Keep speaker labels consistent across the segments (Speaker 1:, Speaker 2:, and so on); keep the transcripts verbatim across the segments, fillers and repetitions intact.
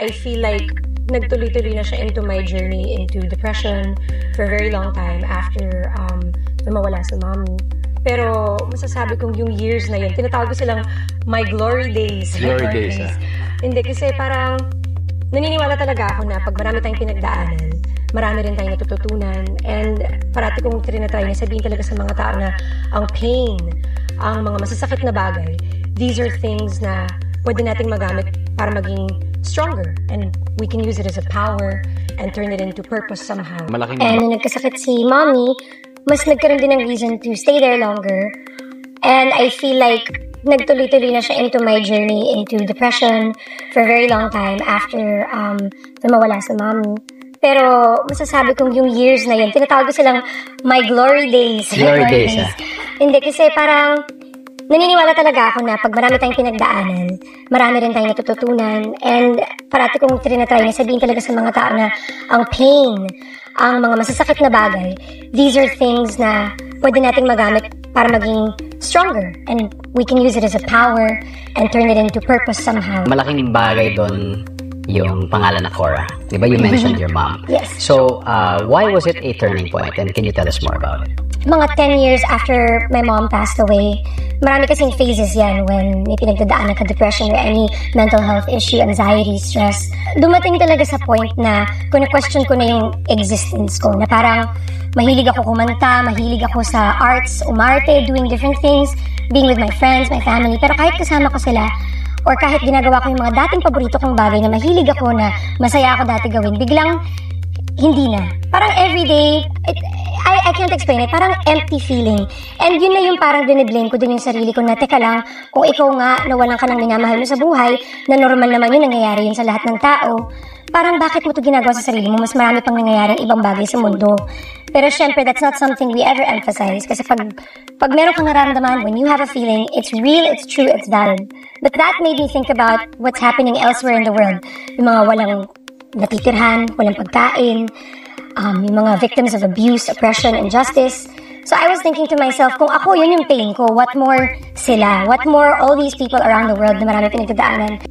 Speaker 1: I feel like nagtuloy-tuloy na siya into my journey into depression for a very long time after um, mawala si mommy. Pero masasabi kong yung years na yun, tinatawag ko silang my glory days.
Speaker 2: Glory days, ah.
Speaker 1: Hindi, kasi parang naniniwala talaga ako na pag marami tayong pinagdaanan, marami rin tayong natututunan. And parati kong trinatry na sabihin talaga sa mga tao na ang pain, ang mga masasakit na bagay, these are things na pwede nating magamit para maging stronger. And we can use it as a power and turn it into purpose somehow.
Speaker 2: Malaking
Speaker 3: And nung nagkasakit si mommy, mas nagkaroon din ng reason to stay there longer. And I feel like nagtuloy-tuloy na siya into my journey into depression for a very long time after um, mawala si mommy. Pero masasabi kong yung years na yun, tinatawag ko silang my glory days.
Speaker 2: Glory days, ah.
Speaker 3: Hindi, kasi parang naniniwala talaga ako na pag marami tayong pinagdaanan, marami rin tayong natututunan. And parati kong trinatry na sabihin talaga sa mga tao na ang pain, ang mga masasakit na bagay, these are things na pwede nating magamit para maging stronger. And we can use it as a power and turn it into purpose somehow.
Speaker 2: Malaking bagay doon yung pangalan na Cora. Diba you mentioned your mom?
Speaker 3: Yes.
Speaker 2: So, uh, why was it a turning point? And can you tell us more about it?
Speaker 3: Mga ten years after my mom passed away, marami kasing phases yan when may pinagdadaanan ka depression or any mental health issue, anxiety, stress. Dumating talaga sa point na kung na-question ko na yung existence ko, na parang mahilig ako kumanta, mahilig ako sa arts, umarte, doing different things, being with my friends, my family. Pero kahit kasama ko sila, or kahit ginagawa ko yung mga dating paborito kong bagay na mahilig ako, na masaya ako dati gawin, biglang hindi na. Parang everyday, it, I, I can't explain it, parang empty feeling. And yun na yung parang biniblame ko din yung sarili ko na, teka lang, kung ikaw nga nawalan ka ng minamahal mo sa buhay, na normal naman yun, nangyayari yun sa lahat ng tao, parang bakit mo ito ginagawa sa sarili mo? Mas marami pang nangyayari ibang bagay sa mundo. Pero syempre, that's not something we ever emphasize. Kasi pag, pag meron kang nararamdaman, when you have a feeling, it's real, it's true, it's valid. But that made me think about what's happening elsewhere in the world. Yung mga walang natitirhan, walang pagkain, um, yung mga victims of abuse, oppression, injustice. So I was thinking to myself, kung ako yun yung pain ko, what more sila? What more all these people around the world na marami pinagdadaanan?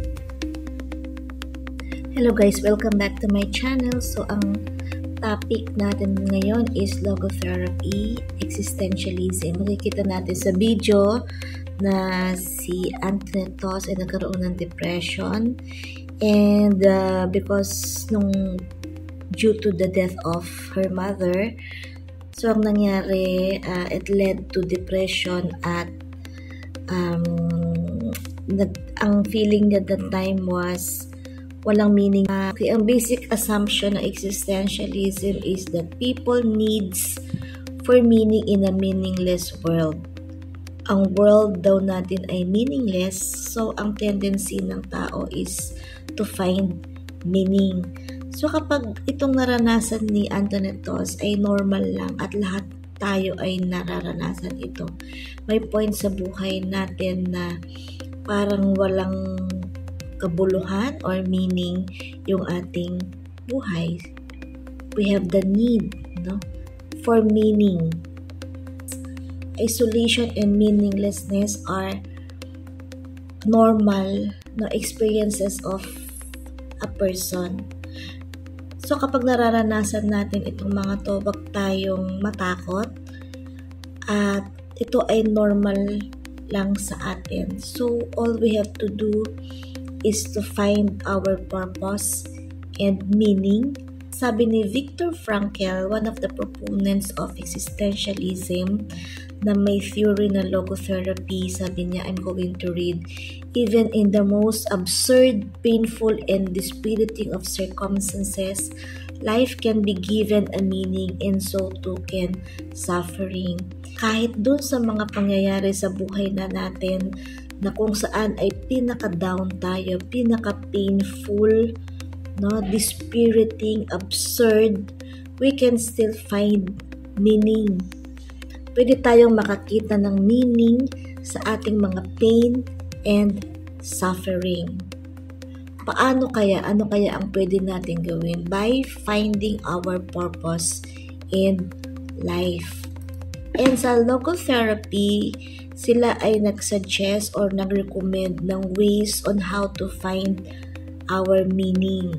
Speaker 4: Hello guys, welcome back to my channel. So ang topic natin ngayon is logotherapy, existentialism. Makikita natin sa video na si Antoinette Toss ay nagkaroon ng depression, and uh, because nung due to the death of her mother, so ang nangyari, uh, it led to depression at um, nag, ang feeling niya that time was walang meaning. Uh, okay, ang basic assumption ng existentialism is that people needs for meaning in a meaningless world. Ang world daw natin ay meaningless, so ang tendency ng tao is to find meaning. So kapag itong naranasan ni Antoinette Toss ay normal lang at lahat tayo ay nararanasan ito, may point sa buhay natin na parang walang kabuluhan or meaning yung ating buhay. We have the need, no, for meaning. Isolation and meaninglessness are normal no experiences of a person. So kapag nararanasan natin itong mga to, wag tayong matakot at ito ay normal lang sa atin. So all we have to do is to find our purpose and meaning. Sabi ni Viktor Frankl, one of the proponents of existentialism, na may theory na logotherapy, sabi niya, I'm going to read, even in the most absurd, painful, and dispiriting of circumstances, life can be given a meaning, and so too can suffering. Kahit dun sa mga pangyayari sa buhay na natin, na kung saan ay pinaka-down tayo, pinaka-painful, no, dispiriting, absurd, we can still find meaning. Pwede tayong makakita ng meaning sa ating mga pain and suffering. Paano kaya? Ano kaya ang pwede natin gawin? By finding our purpose in life. And sa logotherapy, sila ay nag-suggest or nag-recommend ng ways on how to find our meaning.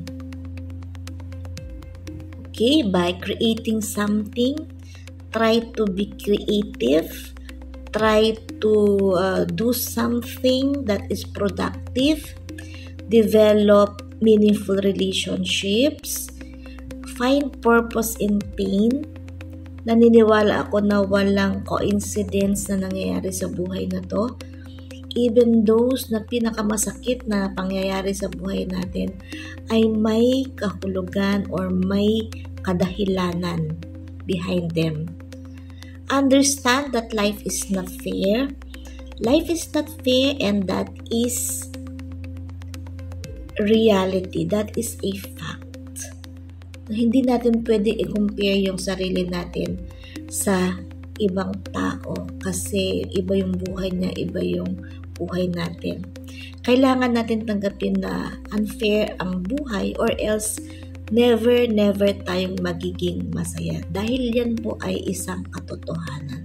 Speaker 4: Okay, by creating something, try to be creative, try to uh, do something that is productive, develop meaningful relationships, find purpose in pain. Naniniwala ako na walang coincidence na nangyayari sa buhay na to. Even those na pinakamasakit na pangyayari sa buhay natin ay may kahulugan or may kadahilanan behind them. Understand that life is not fair. Life is not fair, and that is reality. That is a fact. Hindi natin pwede i-compare yung sarili natin sa ibang tao kasi iba yung buhay niya, iba yung buhay natin. Kailangan natin tanggapin na unfair ang buhay or else never, never tayong magiging masaya. Dahil yan po ay isang katotohanan.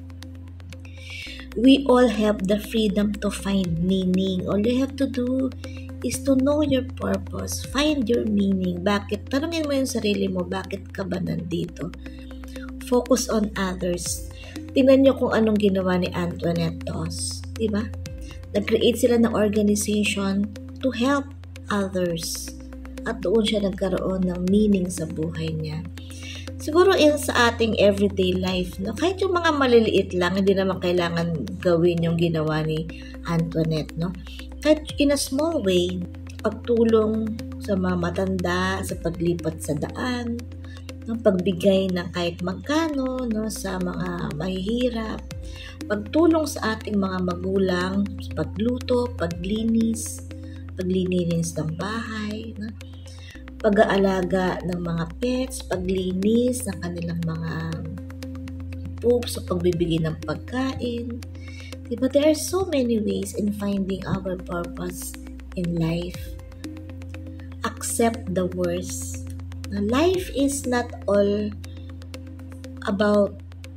Speaker 4: We all have the freedom to find meaning. All you have to do is to know your purpose. Find your meaning. Bakit? Tanungin mo yung sarili mo, bakit ka ba nandito? Focus on others. Tingnan nyo kung anong ginawa ni Antoinette Dos. Diba? Nag-create sila ng organization to help others. At doon siya nagkaroon ng meaning sa buhay niya. Siguro in sa ating everyday life, no, kahit yung mga maliliit lang, hindi naman kailangan gawin yung ginawa ni Antoinette. No? Kahit in a small way, pagtulong sa mga matanda, sa paglipat sa daan, no, pagbigay ng kahit magkano no, sa mga mahihirap, pagtulong sa ating mga magulang, pagluto, paglinis, paglilinis ng bahay, no? Pag-aalaga ng mga pets, paglinis ng kanilang mga poops, sa pagbibigay ng pagkain. Diba? There are so many ways in finding our purpose in life. Accept the worst. Now, life is not all about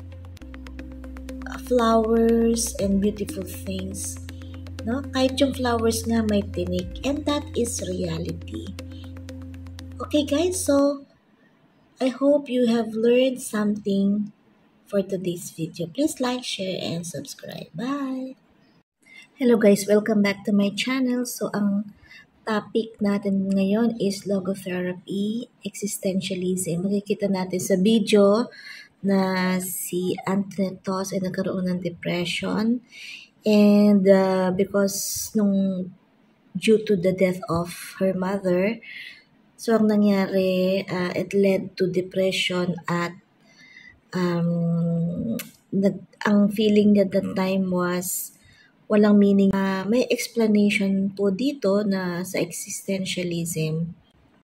Speaker 4: flowers and beautiful things. No? Kahit yung flowers nga may tinik, and that is reality. Okay guys, so I hope you have learned something for today's video. Please like, share, and subscribe. Bye! Hello guys, welcome back to my channel. So ang topic natin ngayon is logotherapy, existentialism. Makikita natin sa video na si Antoinette Dos ay nagkaroon ng depression. And uh, because nung due to the death of her mother, so ang nangyari, uh, it led to depression at um, nag, ang feeling niya that time was walang meaning. Uh, may explanation po dito na sa existentialism.